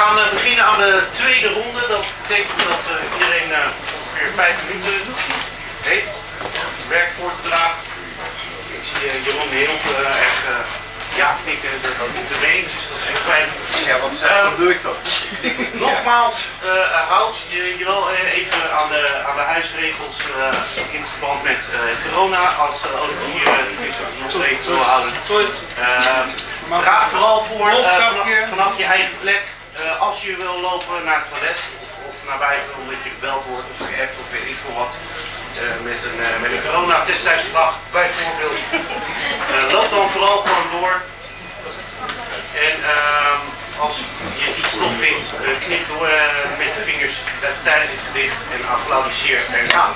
gaan beginnen aan de tweede ronde. Dat betekent dat iedereen ongeveer 5 minuten heeft om werk voor te dragen. Ik zie Jeroen heel erg knikken dat het er mee eens is. Dat is echt fijn. Ja, wat dan doe ik dat. Nogmaals, houd je wel even aan de huisregels in verband met corona. Als Olivier nog even wil houden. Ga vooral voor vanaf je eigen plek. Als je wil lopen naar het toilet of naar buiten omdat je gebeld wordt of geappt of weet ik veel wat. Met een coronatest-uitslag bijvoorbeeld. Loop dan vooral gewoon door. En als je iets nog vindt, knip door met je vingers tijdens het gedicht en applaudisseer erna.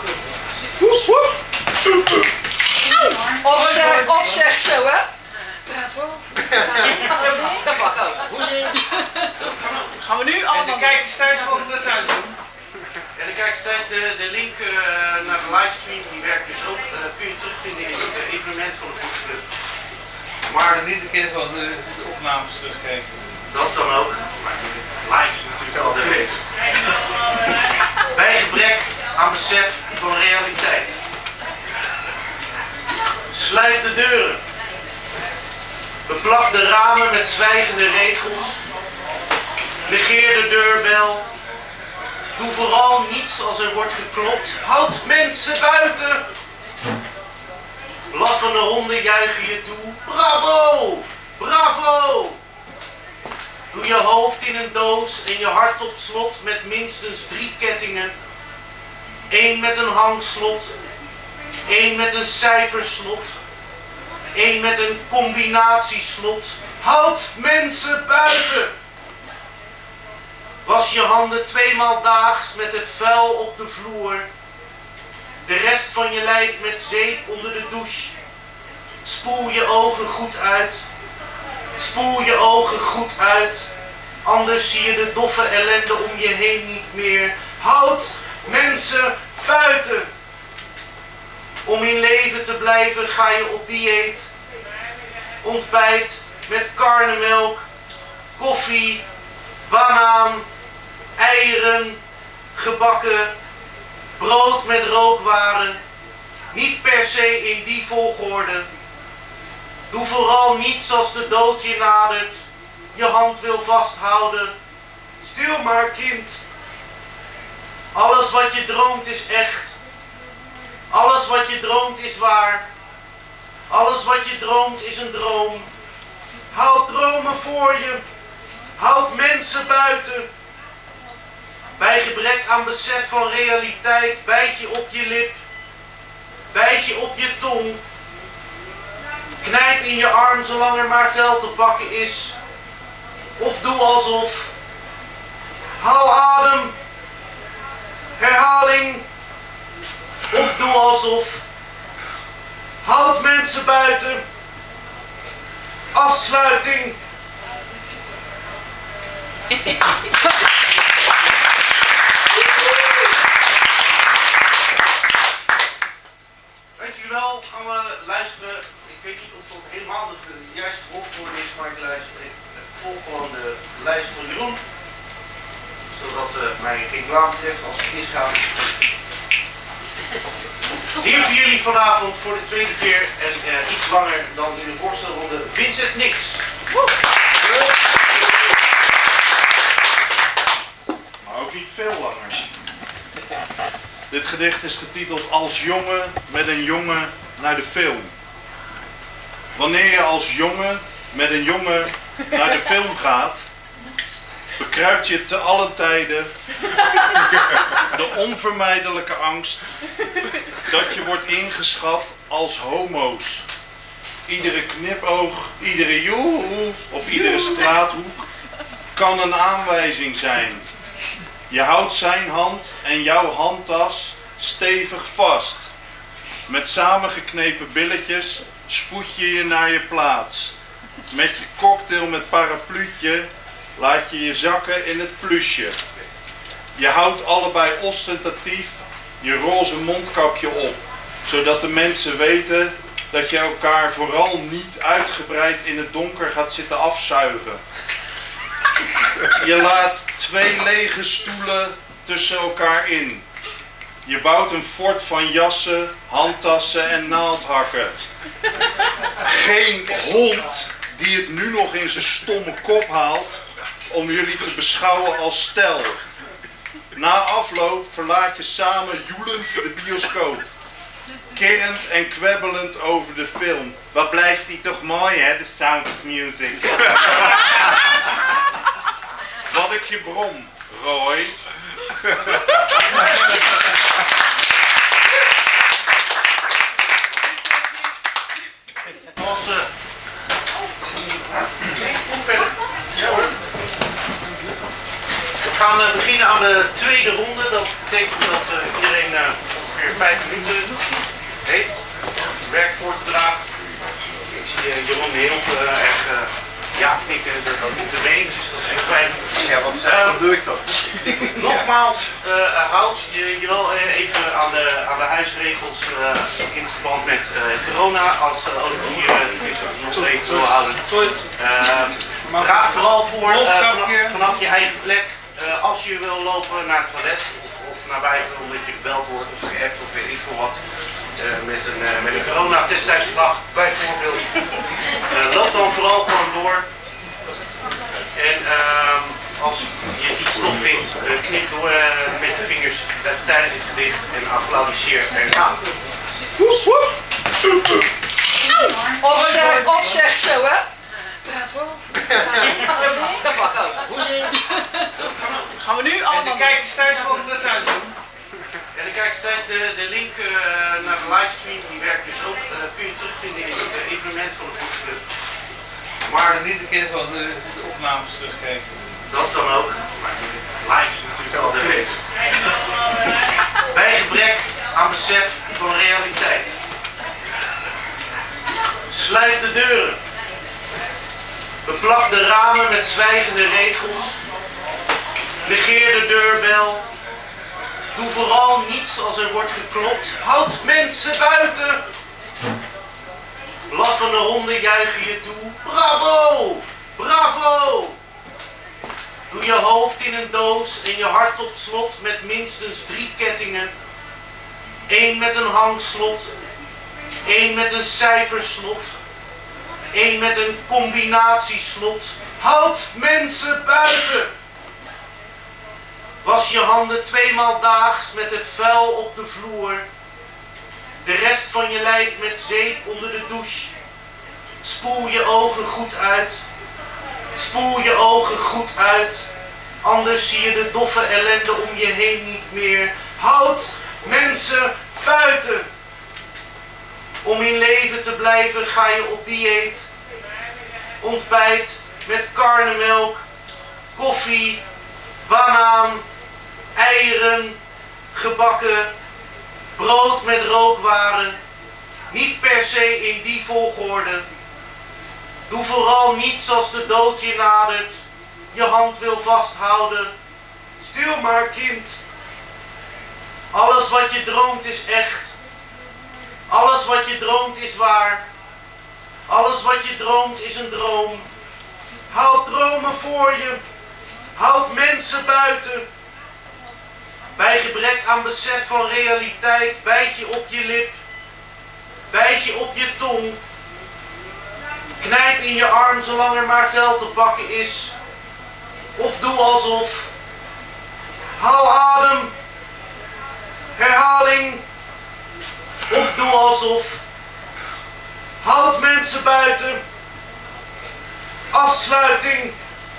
Of zeg zo, hè? Bravo. Dat mag ook. Gaan we nu allemaal. En de kijkers thuis mogen dat thuis doen. En dan kijk steeds de link naar de livestream, die werkt dus ook, kun je terugvinden in het evenement van de Voetclub. Maar niet een keer gewoon de opnames teruggeven. Dat kan ook, maar live is natuurlijk wel de week. Bij gebrek aan besef van realiteit. Sluit de deuren. Beplak de ramen met zwijgende regels. Negeer de deurbel. Doe vooral niets als er wordt geklopt. Houd mensen buiten. Blaffende honden juichen je toe. Bravo! Bravo! Doe je hoofd in een doos en je hart op slot met minstens 3 kettingen. 1 met een hangslot. 1 met een cijferslot. 1 met een combinatieslot. Houd mensen buiten! Was je handen 2 maal daags met het vuil op de vloer. De rest van je lijf met zeep onder de douche. Spoel je ogen goed uit. Spoel je ogen goed uit. Anders zie je de doffe ellende om je heen niet meer. Houd mensen buiten. Om in leven te blijven ga je op dieet. Ontbijt met karnemelk, koffie, banaan, eieren, gebakken, brood met rookwaren. Niet per se in die volgorde. Doe vooral niets als de dood je nadert. Je hand wil vasthouden. Stil maar, kind. Alles wat je droomt is echt. Alles wat je droomt is waar. Alles wat je droomt is een droom. Houd dromen voor je. Houd mensen buiten. Bij gebrek aan besef van realiteit bijt je op je lip. Bijt je op je tong. Knijp in je arm zolang er maar vel te pakken is. Of doe alsof. Hou adem. Herhaling. Of doe alsof. Houd mensen buiten. Afsluiting. Dankjewel. Gaan we luisteren. Ik weet niet of het helemaal de juiste volgorde is, maar ik volg gewoon de lijst van Jeroen. Zodat mij geen blaam treft als het misgaat. Hier voor jullie vanavond voor de tweede keer en iets langer dan in de voorstelronde Vincent Nix. Maar ook niet veel langer. Dit gedicht is getiteld Als jongen met een jongen naar de film. Wanneer je als jongen met een jongen naar de film gaat, bekruipt je te allen tijden de onvermijdelijke angst dat je wordt ingeschat als homo's. Iedere knipoog, iedere joehoe op iedere straathoek kan een aanwijzing zijn. Je houdt zijn hand en jouw handtas stevig vast. Met samengeknepen billetjes spoed je je naar je plaats. Met je cocktail met parapluutje laat je je zakken in het plusje. Je houdt allebei ostentatief je roze mondkapje op, zodat de mensen weten dat je elkaar vooral niet uitgebreid in het donker gaat zitten afzuigen. Je laat 2 lege stoelen tussen elkaar in. Je bouwt een fort van jassen, handtassen en naaldhakken. Geen hond die het nu nog in zijn stomme kop haalt om jullie te beschouwen als stel. Na afloop verlaat je samen joelend de bioscoop. Kerrend en kwebbelend over de film. Wat blijft die toch mooi, hè, The Sound of Music. Wat ik je brom, Roy. We gaan beginnen aan de tweede ronde. Dat betekent dat iedereen ongeveer 5 minuten heeft werk voor te dragen. Ik zie Jeroen heel erg ja knikken, dat doet er mee, dus dat is echt fijn. Ja, wat zeg, dan doe ik dat. Nogmaals, houd je wel even aan de huisregels in verband met corona, als Olivier nog even wil houden. Ga vooral voor vanaf je eigen plek. Als je wil lopen naar het toilet of naar buiten omdat je gebeld wordt of geappt of weet ik veel wat, met een coronatest-uitslag bijvoorbeeld, loop dan vooral gewoon door. En als je iets tof vindt, knip door met je vingers tijdens het gedicht en applaudisseer erna. Of zeg zo, hè? Bravo. Dat mag ook. Hoezee. Gaan we nu allemaal... En de kijkers thuis mogen dat thuis doen. En dan kijk steeds de link naar de livestream, die werkt dus ook. Kun je terugvinden in het evenement van de Voetclub. Maar niet een keer gewoon de opnames terugkijken. Dat kan ook, maar live is natuurlijk wel de week. Bij gebrek aan besef van realiteit. Sluit de deuren. Beplak de ramen met zwijgende regels. Negeer de deurbel. Doe vooral niets als er wordt geklopt. Houd mensen buiten. Blaffende honden juichen je toe. Bravo! Bravo! Doe je hoofd in een doos en je hart op slot met minstens 3 kettingen. 1 met een hangslot. 1 met een cijferslot. 1 met een combinatieslot. Houd mensen buiten! Was je handen 2 maal daags met het vuil op de vloer. De rest van je lijf met zeep onder de douche. Spoel je ogen goed uit. Spoel je ogen goed uit. Anders zie je de doffe ellende om je heen niet meer. Houd mensen buiten! Om in leven te blijven ga je op dieet. Ontbijt met karnemelk, koffie, banaan, eieren, gebakken, brood met rookwaren. Niet per se in die volgorde. Doe vooral niets als de dood je nadert. Je hand wil vasthouden. Stil maar, kind. Alles wat je droomt is echt. Alles wat je droomt is waar. Alles wat je droomt is een droom. Houd dromen voor je. Houd mensen buiten. Bij gebrek aan besef van realiteit bijt je op je lip. Bijt je op je tong. Knijp in je arm zolang er maar vel te pakken is. Of doe alsof. Haal adem. Herhaling. Of doe alsof. Houd mensen buiten. Afsluiting.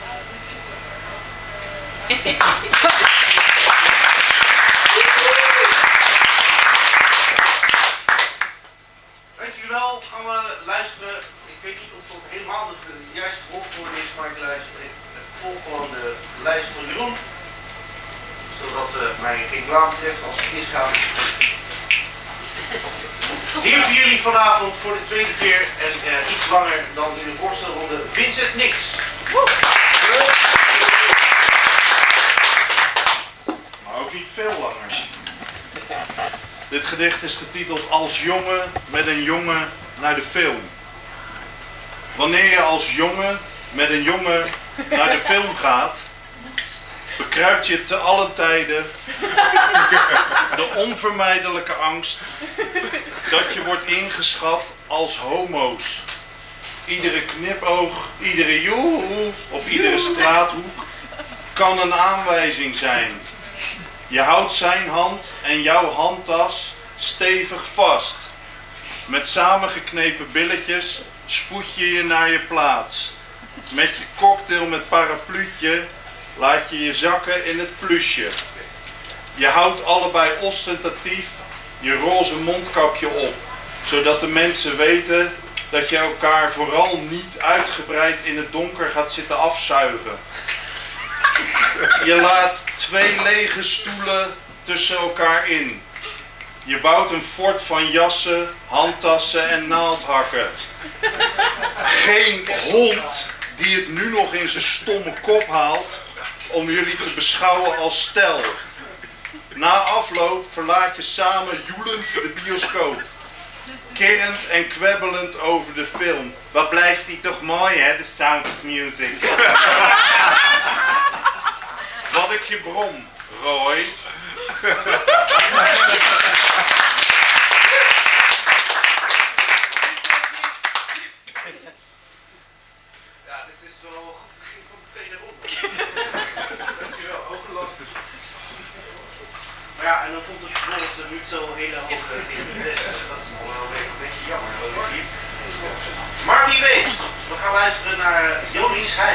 Dankjewel. Gaan we luisteren. Ik weet niet of het helemaal de juiste volgorde is, maar ik volg gewoon de lijst van Jeroen. Zodat mij geen blaam betreft als het misgaat. Hier voor jullie vanavond voor de tweede keer en iets langer dan in de voorstelronde Vincent Nix. Maar ook niet veel langer. Dit gedicht is getiteld Als jongen met een jongen naar de film. Wanneer je als jongen met een jongen naar de film gaat, bekruipt je te allen tijden de onvermijdelijke angst dat je wordt ingeschat als homo's. Iedere knipoog, iedere joehoe op iedere straathoek kan een aanwijzing zijn. Je houdt zijn hand en jouw handtas stevig vast. Met samengeknepen billetjes spoed je je naar je plaats. Met je cocktail met parapluutje laat je je zakken in het plusje. Je houdt allebei ostentatief je roze mondkapje op, zodat de mensen weten dat je elkaar vooral niet uitgebreid in het donker gaat zitten afzuigen. Je laat 2 lege stoelen tussen elkaar in. Je bouwt een fort van jassen, handtassen en naaldhakken. Geen hond die het nu nog in zijn stomme kop haalt om jullie te beschouwen als stel. Na afloop verlaat je samen joelend de bioscoop. Kerrend en kwebbelend over de film. Wat blijft die toch mooi, hè, The Sound of Music. Wat ik je brom, Roy. Ja, dit is wel begin van de tweede ronde. Dankjewel, ook geloofd. Maar ja, en dan komt het vervolgens er niet zo hele hoge testen. Dat is dan wel weer een beetje jammer, Olivier. Maar wie weet, we gaan luisteren naar Jolie Schij.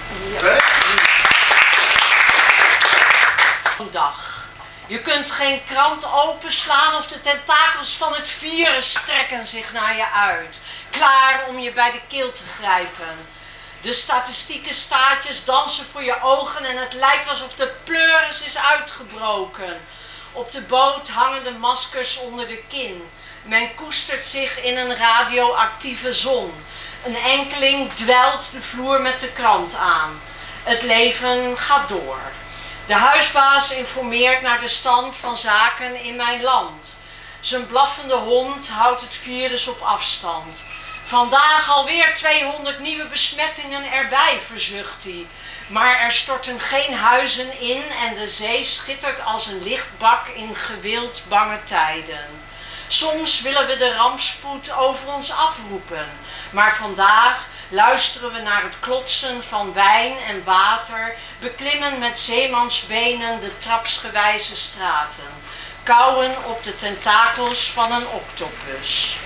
Dag. Je kunt geen krant openslaan of de tentakels van het virus trekken zich naar je uit. Klaar om je bij de keel te grijpen. De statistieke staartjes dansen voor je ogen en het lijkt alsof de pleuris is uitgebroken. Op de boot hangen de maskers onder de kin. Men koestert zich in een radioactieve zon. Een enkeling dwelt de vloer met de krant aan. Het leven gaat door. De huisbaas informeert naar de stand van zaken in mijn land. Zijn blaffende hond houdt het virus op afstand. Vandaag alweer 200 nieuwe besmettingen erbij, verzucht hij. Maar er storten geen huizen in en de zee schittert als een lichtbak in gewild bange tijden. Soms willen we de rampspoed over ons afroepen, maar vandaag luisteren we naar het klotsen van wijn en water, beklimmen met zeemansbenen de trapsgewijze straten, kauwen op de tentakels van een octopus.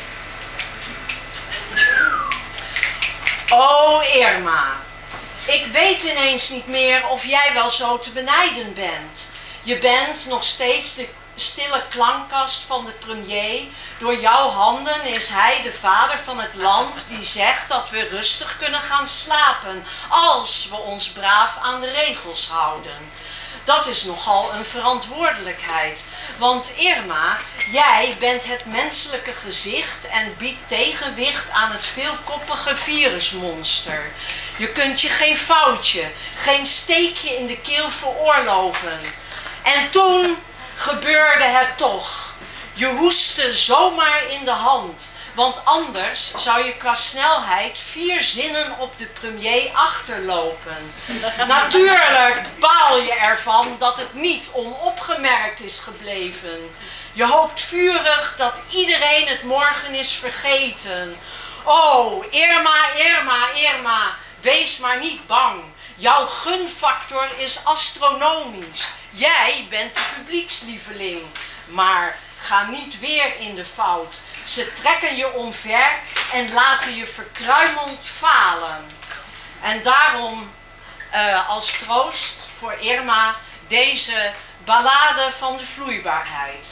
O Irma, ik weet ineens niet meer of jij wel zo te benijden bent. Je bent nog steeds de stille klankkast van de premier. Door jouw handen is hij de vader van het land die zegt dat we rustig kunnen gaan slapen als we ons braaf aan de regels houden. Dat is nogal een verantwoordelijkheid, want Irma, jij bent het menselijke gezicht en biedt tegenwicht aan het veelkoppige virusmonster. Je kunt je geen foutje, geen steekje in de keel veroorloven. En toen gebeurde het toch. Je hoestte zomaar in de hand, want anders zou je qua snelheid 4 zinnen op de premier achterlopen. Natuurlijk baal je ervan dat het niet onopgemerkt is gebleven. Je hoopt vurig dat iedereen het morgen is vergeten. Oh, Irma, Irma, Irma, wees maar niet bang. Jouw gunfactor is astronomisch. Jij bent de publiekslieveling. Maar ga niet weer in de fout. Ze trekken je omver en laten je verkruimeld falen. En daarom als troost voor Irma deze ballade van de vloeibaarheid.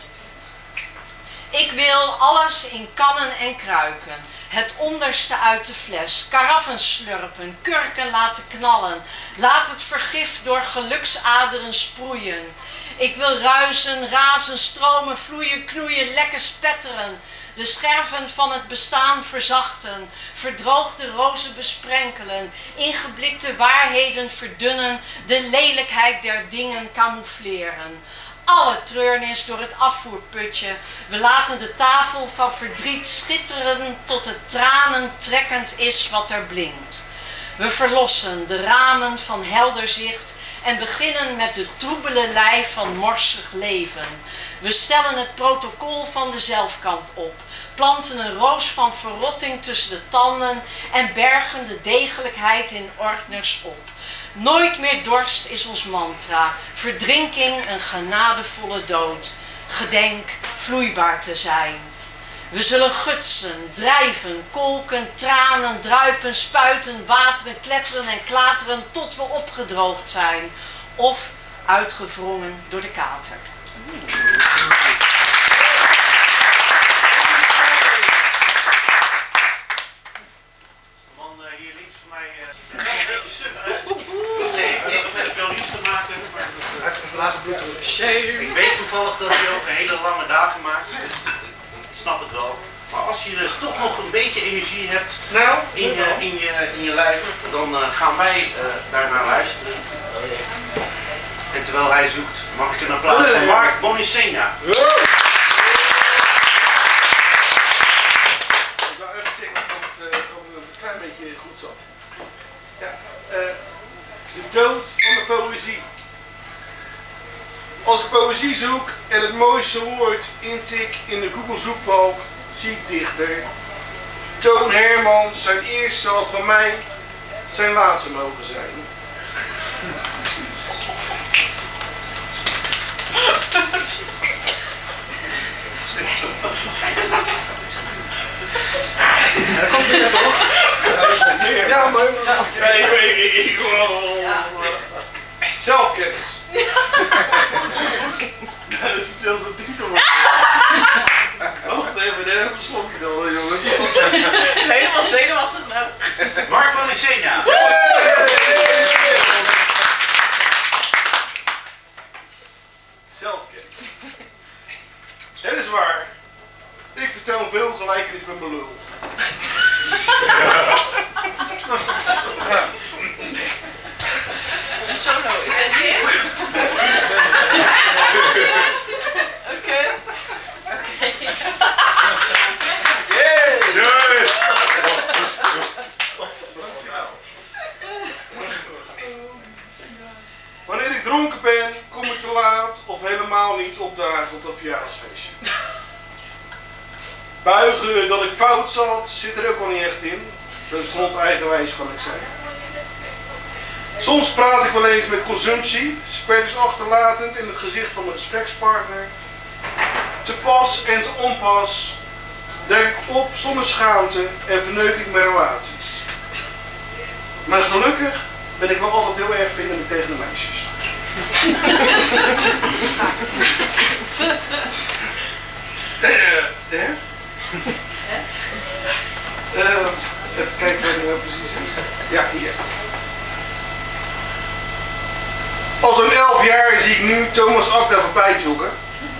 Ik wil alles in kannen en kruiken. Het onderste uit de fles, karaffen slurpen, kurken laten knallen. Laat het vergif door geluksaderen sproeien. Ik wil ruisen, razen, stromen, vloeien, knoeien, lekker spetteren. De scherven van het bestaan verzachten, verdroogde rozen besprenkelen, ingeblikte waarheden verdunnen, de lelijkheid der dingen camoufleren. Alle treurnis door het afvoerputje, we laten de tafel van verdriet schitteren tot het tranen trekkend is wat er blinkt. We verlossen de ramen van helder zicht en beginnen met de troebele lijf van morsig leven. We stellen het protocol van de zelfkant op, planten een roos van verrotting tussen de tanden en bergen de degelijkheid in ordners op. Nooit meer dorst is ons mantra, verdrinking een genadevolle dood. Gedenk vloeibaar te zijn. We zullen gutsen, drijven, kolken, tranen, druipen, spuiten, wateren, kletteren en klateren tot we opgedroogd zijn of uitgewrongen door de kater. De man hier links van mij heeft niks met Belgisch te maken. Ik weet toevallig dat hij ook hele lange dagen maakt, dus ik snap het wel. Maar als je dus toch nog een beetje energie hebt in je lijf, dan gaan wij daarnaar luisteren. En terwijl hij zoekt, mag ik een applaus voor Mark Bonicena. Ik wil even zeggen of het een klein beetje goed zat. Ja, de dood van de poëzie. Als ik poëzie zoek en het mooiste woord intik in de Google zoekbalk, zie ik dichter. Toon Hermans, zijn eerste had van mij zijn laatste mogen zijn. Dat komt weer toch? Ja, maar Ik wil zelfkennis. Dat is zelfs een titel. Wacht even, daar heb ik een slokje dan, jongen. Helemaal zenuwachtig nou. Mark Bonicena. Zelfkennis. Het is waar. Ik vertel veel gelijkenis met mijn lul. Solo, is dat zin? Oké. Wanneer ik dronken ben, kom ik te laat of helemaal niet opdagen op dat verjaardagsfeestje. Buigen dat ik fout zat, zit er ook al niet echt in. Zo stront eigenwijs kan ik zijn. Soms praat ik wel eens met consumptie, spertus achterlatend in het gezicht van mijn gesprekspartner. Te pas en te onpas dek ik op zonder schaamte en verneuk ik mijn relaties. Maar gelukkig ben ik wel altijd heel erg vriendelijk tegen de meisjes. Even kijken waar die nou precies is. Ja, hier. Als een 11 jaar zie ik nu Thomas Akda voorbij joggen.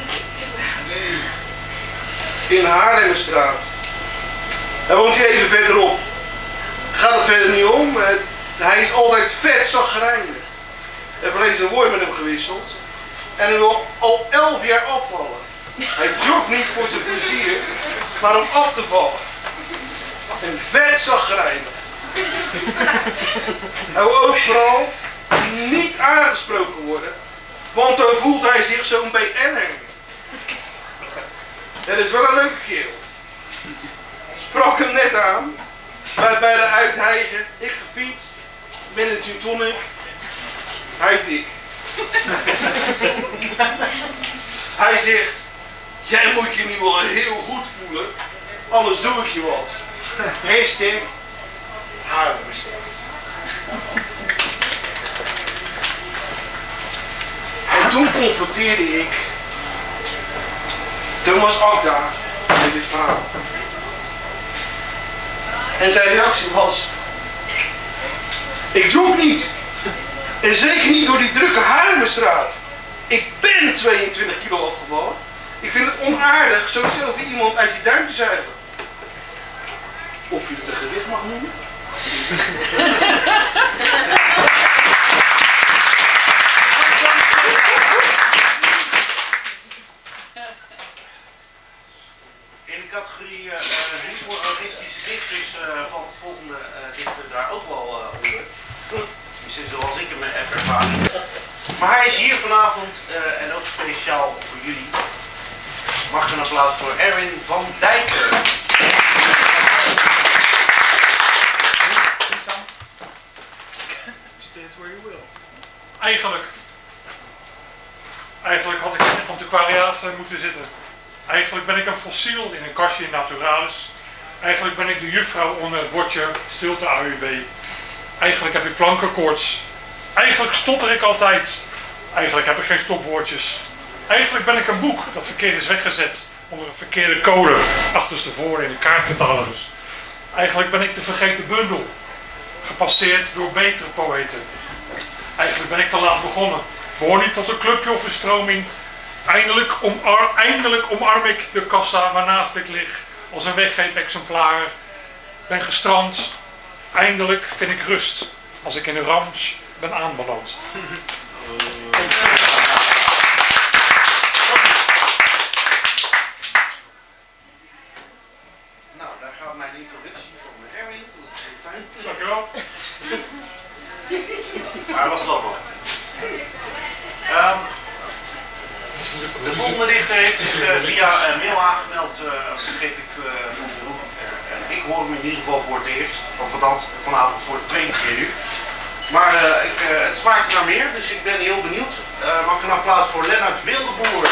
In Haarlemmerstraat. Hij woont hier even verderop. Gaat het verder niet om. Hij is altijd vet chagrijnig. Ik heb alleen zijn woord met hem gewisseld. En hij wil al 11 jaar afvallen. Hij jogt niet voor zijn plezier, maar om af te vallen. En vet chagrijnig. Hij wil ook vooral niet aangesproken worden, want dan voelt hij zich zo'n BN'er. Het is wel een leuke kerel. Sprak hem net aan, bij de uithijgen, ik gefietst, met een gin tonic, hij dik. Hij zegt, jij moet je nu wel heel goed voelen, anders doe ik je wat. Hashtag Haarlemmerstraat. En toen confronteerde ik Thomas Akda met dit verhaal. En zijn reactie was: ik jog niet. En zeker niet door die drukke Haarlemmerstraat. Ik ben 22 kilo afgevallen. Ik vind het onaardig sowieso voor iemand uit je duim te zuigen. Of je het een gewicht mag noemen. In de categorie humoristische dichters valt de volgende dichter daar ook wel onder. Tenminste, zoals ik hem heb ervaren. Maar hij is hier vanavond en ook speciaal voor jullie. Mag ik een applaus voor Erwin van Dijken. Stand where you will. Eigenlijk had ik in het antiquariaat moeten zitten. Eigenlijk ben ik een fossiel in een kastje in Naturalis. Eigenlijk ben ik de juffrouw onder het bordje stilte AUB. Eigenlijk heb ik plankenkoorts. Eigenlijk stotter ik altijd. Eigenlijk heb ik geen stopwoordjes. Eigenlijk ben ik een boek dat verkeerd is weggezet onder een verkeerde code achterstevoren in de kaartcatalogus. Eigenlijk ben ik de vergeten bundel, gepasseerd door betere poëten. Eigenlijk ben ik te laat begonnen. Behoor niet tot een clubje of een stroming. Eindelijk omarm ik de kassa waarnaast ik lig als een weggeefexemplaar. Ben gestrand. Eindelijk vind ik rust als ik in de rams ben aanbeland. Nou, daar gaat mijn introductie van Erwin. Dat is heel fijn. Dankjewel. Maar dat was wel wat. De volgende dichter heeft zich via mail aangemeld, begreep ik van de hoek. Ik hoor hem in ieder geval voor het eerst, of althans vanavond voor de tweede keer nu. Maar het smaakt naar meer, dus ik ben heel benieuwd. Mag ik een applaus voor Lennart Wildeboer.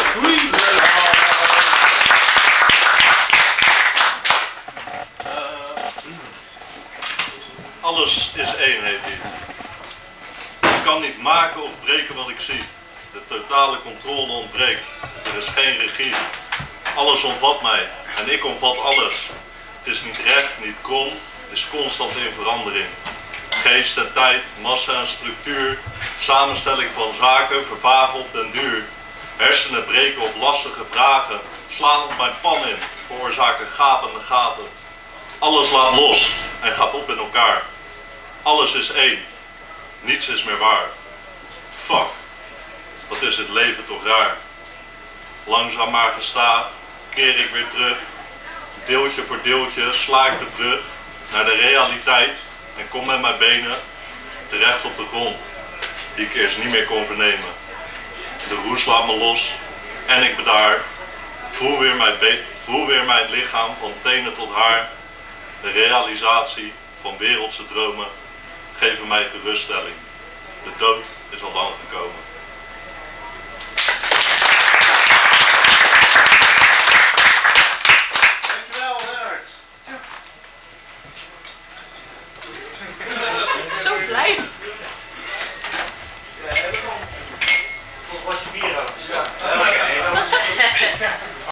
Alles is één, heet hij. Ik kan niet maken of breken wat ik zie. De totale controle ontbreekt. Er is geen regie. Alles omvat mij en ik omvat alles. Het is niet recht, niet krom, het is constant in verandering. Geest en tijd, massa en structuur, samenstelling van zaken vervagen op den duur. Hersenen breken op lastige vragen, slaan op mijn pan in, veroorzaken gapende gaten. Alles laat los en gaat op in elkaar. Alles is één. Niets is meer waar. Fuck. Wat is het leven toch raar. Langzaam maar gestaag keer ik weer terug. Deeltje voor deeltje sla ik de brug naar de realiteit en kom met mijn benen terecht op de grond, die ik eerst niet meer kon vernemen. De roes laat me los en ik bedaar. Voel weer mijn lichaam van tenen tot haar. De realisatie van wereldse dromen geven mij geruststelling. De dood is al lang gekomen. Dankjewel, Lennart. Zo blij.